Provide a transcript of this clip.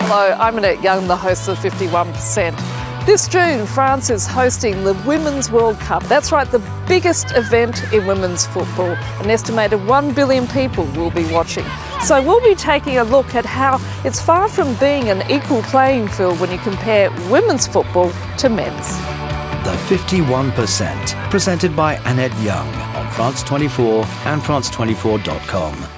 Hello, I'm Annette Young, the host of 51%. This June, France is hosting the Women's World Cup. That's right, the biggest event in women's football. An estimated 1 billion people will be watching. So we'll be taking a look at how it's far from being an equal playing field when you compare women's football to men's. The 51%, presented by Annette Young on France 24 and France24.com.